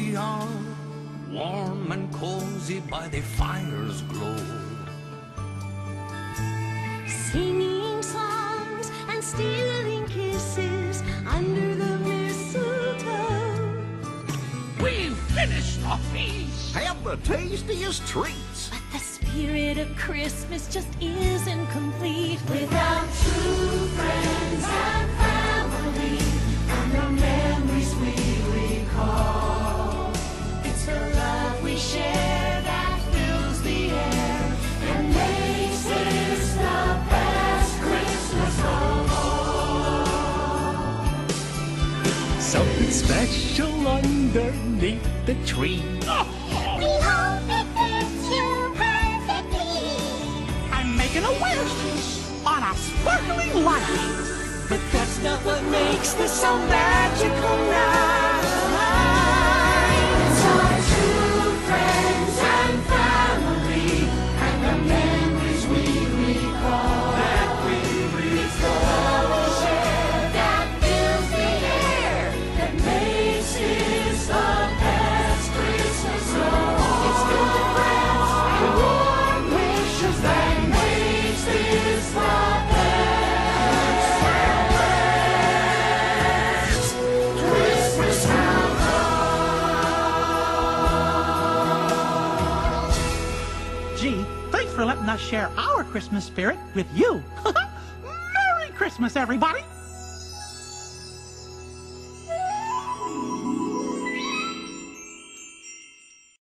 we are, warm and cozy by the fire's glow. Singing songs and stealing kisses under the mistletoe. We've finished the feast. Have the tastiest treats. But the spirit of Christmas just isn't complete without true friends and family and the memories we recall. It's the love we share that fills the air and makes this the best Christmas of all. Something special underneath the tree. We hope it fits you perfectly. I'm making a wish on a sparkling light. But that's not what makes this so magical night. It's our true friends and family and the memories we recall. It's the love we share that fills the air that makes this the best Christmas of all. It's good friends and warm wishes that makes this the best Christmas of all. Gee, thanks for letting us share our Christmas spirit with you. Merry Christmas, everybody!